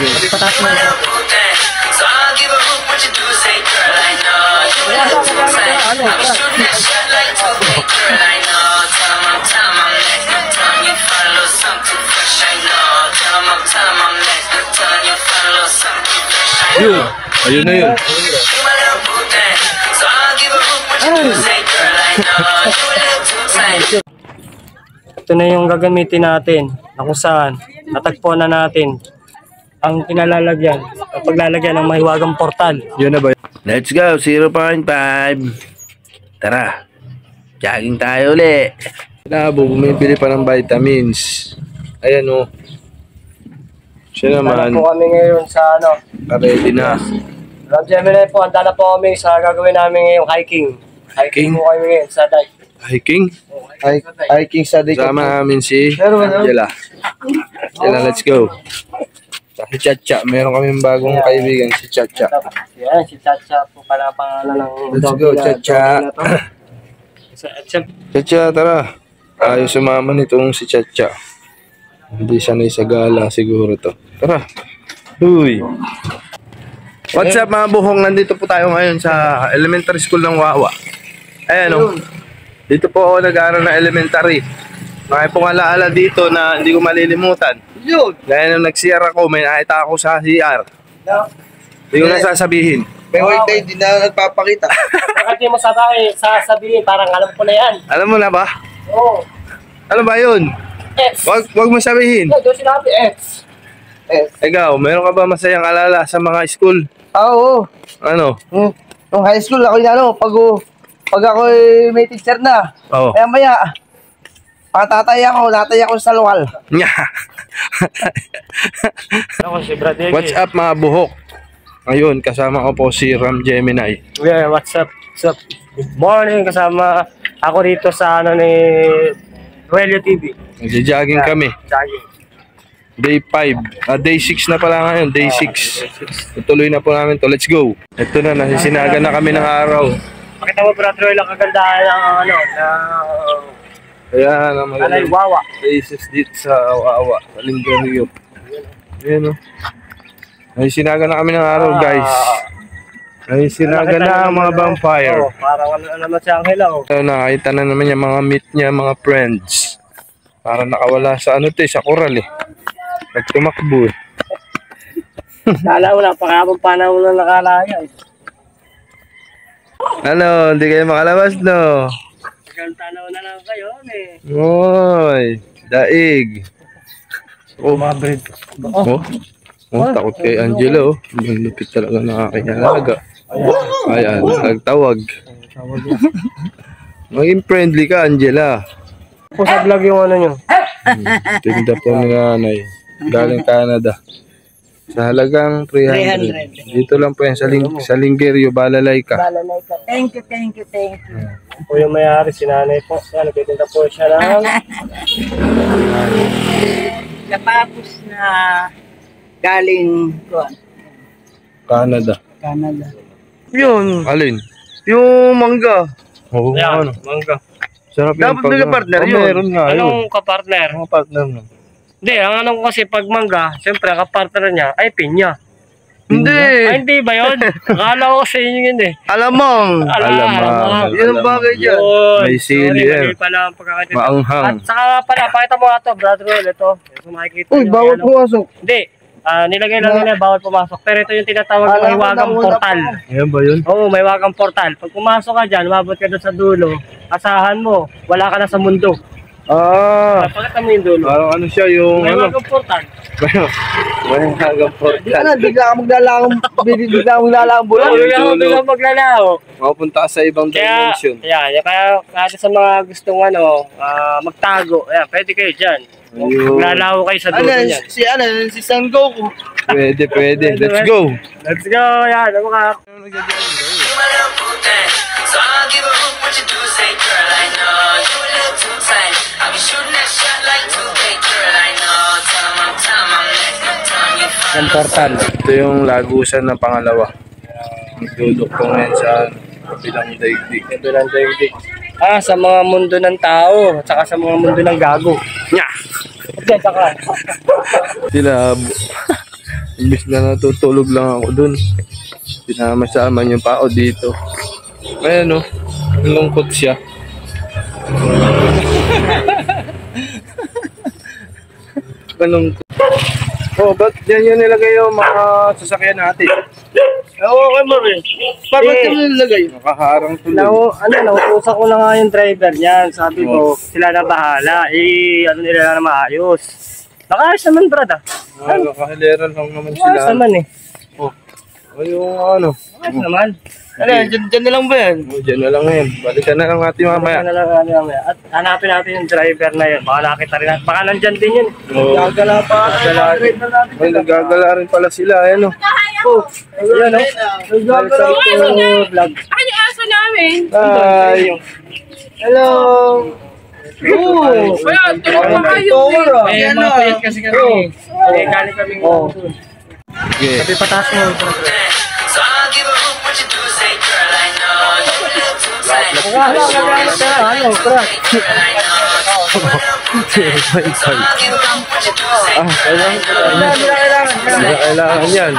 Pataas mo. Yun. Ayun na yun. Ito na yung gagamitin natin na kung saan natagpuan na natin ang kinalalagyan kapag lalagyan ng mahiwagang portal. Yun na ba? Let's go, 0.5. Tara, jogging tayo ulit. Bumibili pa ng vitamins. Ayan o. Siya naman. Handa po kami ngayon sa ano. Ready na. Rob Gemini po, handa na po kami sa gagawin namin ngayong hiking. Hiking po kami ngayon sa dike. Hiking? Hiking sa dike. Sama namin si Angela. Angela, let's go. Si Chacha, meron kaming bagong kaibigan, si Chacha. Yan, si Chacha po pala pangalan ng... Let's go, Chacha. Chacha, tara. Ayaw sumama nitong si Chacha. Hindi sanay sa gala siguro to. Tara. Uy. What's up mga buhong? Nandito po tayo ngayon sa elementary school ng Wawa. Ayan o. Dito po ako nag-aaral na elementary. May pong alaala dito na hindi ko malilimutan. Yun. Dahil nung nag-CR ako, may nakita ako sa CR. Hindi ko na sasabihin. May white tayo, hindi na nagpapakita. Bakit mo sasabihin, parang alam ko na yan. Alam mo na ba? Oo. Ano ba yun? X. Wag mo sabihin. Doon sinabi X. Ikaw, meron ka ba masayang alala sa mga school? Oo. Ano? Nung high school, ako yung pag ako may teacher na, Oo. maya, patatay ako sa luwal. Ako si Brad Ege. What's up mga buhok? Ngayon, kasama ko po si Ram Gemini. Yeah, what's up? What's up? Good morning, kasama ako dito sa ano ni Ruelio TV. Nagja-jogging kami. Jogging. Day 5. Day 6 na pala ngayon. Day 6. Tutuloy na po namin to. Let's go. Ito na, nasisinagan na kami ng araw. Makita mo, Brad Roel, ang kagandahan ng ano, Kaya na magandang Wawa. places dito sa Wawa, sa Lingario. Ayan o. Nasisinagan na kami ng araw, guys. Nasisinagan na ang mga vampire. Oh, parang ano naman si Angela. Oh. So, nakita na naman yung mga meet niya, mga friends. Para nakawala sa ano sa koral eh. Nagtumakbo eh. Kala mo lang, pakabang panahon na nakalaya eh. Ano, hindi kayo makalabas no? Tagal tanaw na lang kayo eh. Oy, daig. Oh, Mga bread. oh. Oh, takot kay Angela oh. Ang lupit talaga ng aking alaga. Ayan, nagtawag. Maging friendly ka, Angela. Po sa vlog yung ano nyo. Tinda po ni nanay. Galing Canada. Sa halagang 300. Dito lang po yan sa Lingario, Balalaika. Balalaika. Thank you. Po yung mayari, si nanay po. Yan, nagtitinda po siya ng... Kapapos na galing Canada. Canada. Yun. Alin? Yung mangga. Oo, Yan, ano. mangga. Sarap yan. Dapat may kapartner yun. Meron nga yun. Anong kapartner? Mga partner na. Hindi, ang ano ko kasi pag mangga, siyempre ang kapartner niya ay pinya. Hindi. Ay, hindi ba yun? Akala ko sa inyo yun eh. Alamang. Alamang. Yun ang bagay dyan. May sili yan. Mali pala ang pagkakatid. Maanghang. At saka pala, pakita mo nga ito, Brother Will, ito. Kung makikita Uy, nyo, bawal ano. pumasok. Hindi. Nilagay lang nila, bawal pumasok. Pero ito yung tinatawag na may wagang portal. Ayan ba yun? Oo, may wagang portal. Pag pumasok ka dyan, umabot ka doon sa dulo, asahan mo, wala ka na sa mundo. Pakita mo yung dulo. Parang ano siya yung... May ano? wagang portal. May hanggang Di ka portal. na, bigla ka maglalang bulan. Biglang maglalao. Mapunta ka sa ibang dimension. Kaya sa mga gustong magtago, ayan, pwede kayo dyan. Ayun. Maglalaho kayo sa dulo niyan. Si San Goku. Pwede. Let's go. Let's go, yan, mga... So I don't give a hoot what you do, say girl, I know you a little too tight. I'll be shooting that shot like 2K, girl, I know. Tell 'em I'm time, I'm next. Time you find Ang portal. Ito yung lagusan ng pangalawa. Magdudukong yan sa kabilang daigdig. Kabilang daigdig. Sa mga mundo ng tao, at saka sa mga mundo ng gago. Nya! Okay, saka. Sila Imbis na natutulog lang ako dun. Sinama-sama niyo pa ako dito. Ayan o. Lungkot siya. Malungkot. Oh, ba't yan nilagay yung mga sasakyan natin? Oo, okay mo rin. Bakit kami nilagay? Nakaharang tuloy. Nautusan ko na nga yung driver niyan. Sabi ko, sila na bahala. Nila na maayos. Nakaayos naman, brad, ah. Nakahiliran lang naman Ayos sila. naman, eh. O yung ano. Ayos naman. Ano yan? Dyan na lang ba yan? O, dyan na lang yan. Balikan na lang natin mamaya. At hanapin natin yung driver na yun. Baka nakita rin natin. Baka nandyan din yun. Oo. Gagala pa. Ay, nagagala rin pala sila. Ayan o. Ayan, oh. Welcome to vlog. Ay, yung aso namin. Hi. Hello! Wala, tulog pa kayo. Eh, mapayat kasi kami. Eh, galing kami. Okay. Sabi pataas mo. So I'll give a hoot what you do, say, girl, I know you a little too tight. Girl, I know. So I'll give a hoot what you do, say, Kailangan yan.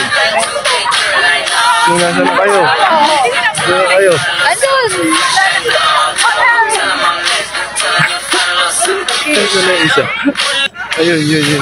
Kung nasa na kayo. Kung na kayo. Ito na isa. Ayun, yun.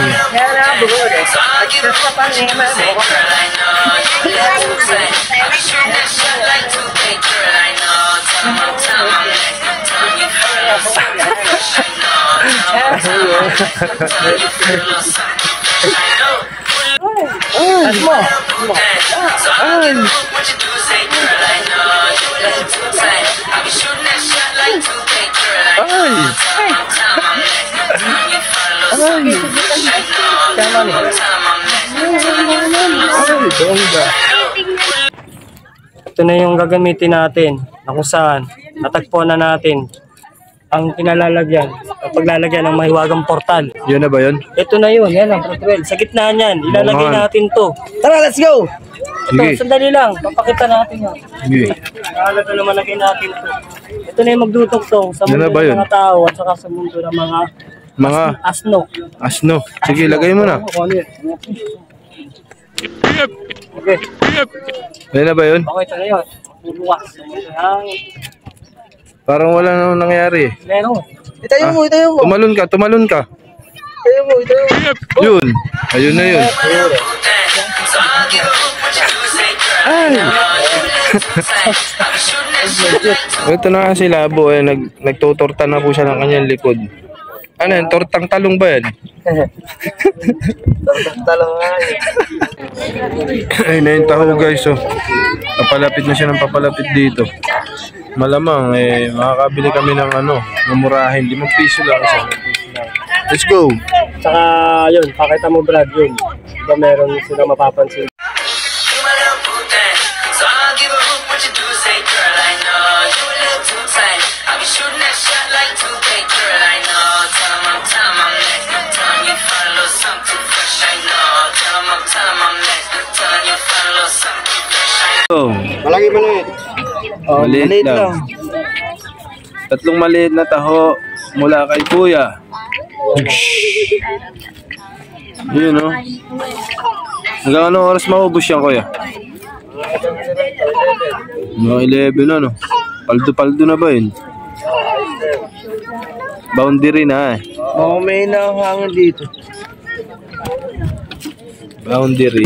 Ito na yung gagamitin natin na kung saan natagpuan na natin ang kinalalagyan kapag lalagyan ng mahiwagang portal. Yun na ba yun? Ito na yun, yan ang portal. Sa gitna niyan, ilalagay Oo nga. natin to. Tara, let's go! Ito, Sige. sandali lang, papakita natin yan. Sige. Ito na malagay natin to. Ito na yung magdudugtong sa Yan mundo na ba ng yun? mga tao at saka sa mundo ng mga Mga asno. asno. Sige, lagay mo na. Okay, Yan na ba yun? okay, ito na yun. Bubukas. Parang wala na nangyari. Meron. Itayo mo. Tumalon ka. Itayo mo. Yun. Ayun na yun. Ito na nga si Labo. Nagtutorta na po siya ng kanyang likod. Ano yan? Tortang talong ba yan? Talong nga. Ay, na yung taho guys. Oh. Papalapit na siya ng papalapit dito. Malamang makakabili kami ng mamurahin. 5 piso lang isa. Let's go. Saka yun, pakita mo Brad yun. Diba meron sila mapapansin. So I'll give a hoot what you do, say, girl, I know you a little too tight. I'll be shooting that shot like 2K, girl, I know. Tell 'em I'm next. Tell 'em you find a little something fresh, I know. Tell 'em I'm next. Tell 'em you find a little something fresh, I know. Oh, Malaki maliit. maliit lang. Tatlong maliit na taho mula kay Kuya. Yun oh. Hanggang anong oras maubos yan, Kuya? Mga 11 na, no? Paldo-paldo na ba yun? Boundary na eh. May nahangin dito. Boundary.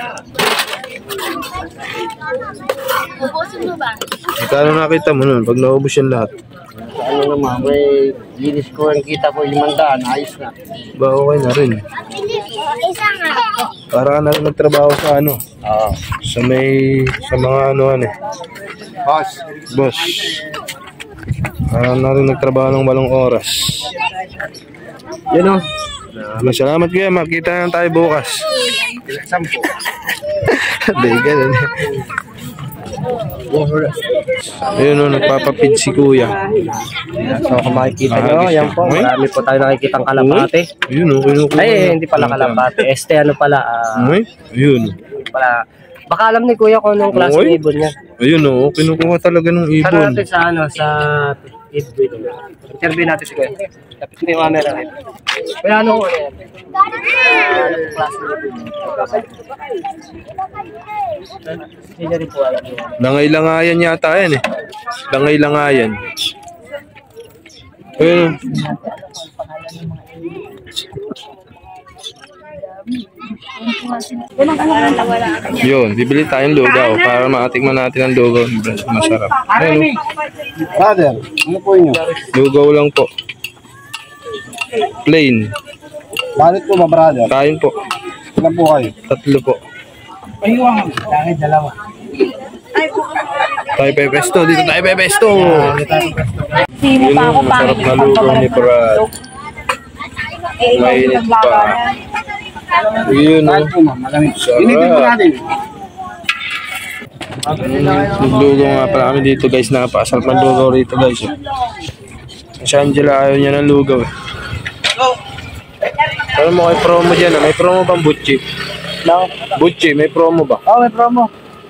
Ubusin mo ba? Magkano nakita mo nun pag naubos yan lahat? Ano naman, may linis ko ang kita ko 500, ayos na. Ba okay na rin. Isa nga. Para ka na rin nagtrabaho sa sa mga Boss. boss. Para na rin nagtrabaho ng 8 oras. Yun o. Salamat Kuya, makita na tayo bukas. 10. Hindi, ganun. Ayun o, nagpapapid si Kuya. So kung makikita nyo, yan po, marami po tayo nakikitang kalapate. Ayun o, kinukuha. Ay, hindi pala kalapate. Ano pala, Ayun. pala. Baka alam ni Kuya kung anong klase ng ibon niya. Ayun o, kinukuha talaga ng Saan ibon. natin sa Interview natin si Kuya. Tapos may camera rin. Kaya ano ko yan? Hindi na rin po alam yun. Langay-langayan yata yan eh. Langay-langayan. Ayun. Yun, bibili tayong lugaw para matikman natin ang lugaw. Masarap. Ayun, Brother, ano po inyo? lugaw lang po. Plain. Bakit po ba, brother? Kain po. Ilan po kayo? 3 po. Dahil dalawa. Tayo pepesto. Dito tayo pepesto. Yun yung masarap na lugaw ni Brad. Mainit pa. Yun o. Sarap. Lugaw nga pala kami dito guys. Napakasarap ng lugaw rito guys. Si Angela ayaw niya ng lugaw eh. Pero mo kay promo dyan ah. May promo bang Butchi? Butchi, may promo ba? Oh, may promo.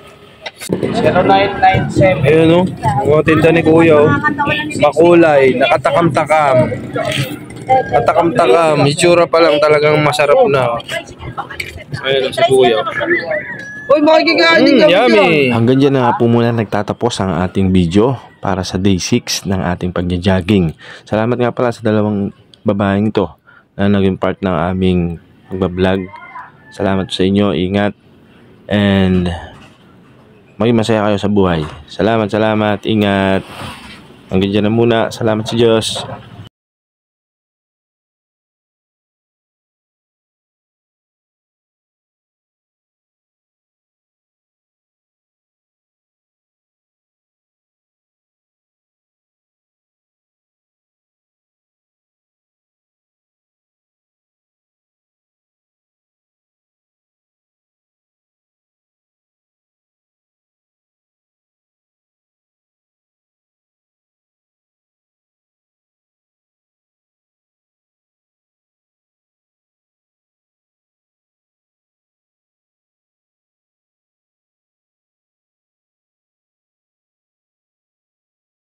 0997. Ayun o. Mga tinda ni Kuya o. Makulay. Nakatakam-takam. Nakatakam-takam. Itsura pa lang talagang masarap na. Ayun o si Kuya. Uy, makikikain ka. Yummy! Hanggang dyan na po muna nagtatapos ang ating video para sa day 6 ng ating pagja-jogging. Salamat nga pala sa dalawang babaeng to na naging part ng aming pagbablog. Salamat sa inyo, ingat, and maging masaya kayo sa buhay. Salamat, ingat. Hanggang dyan na muna. Salamat sa Diyos.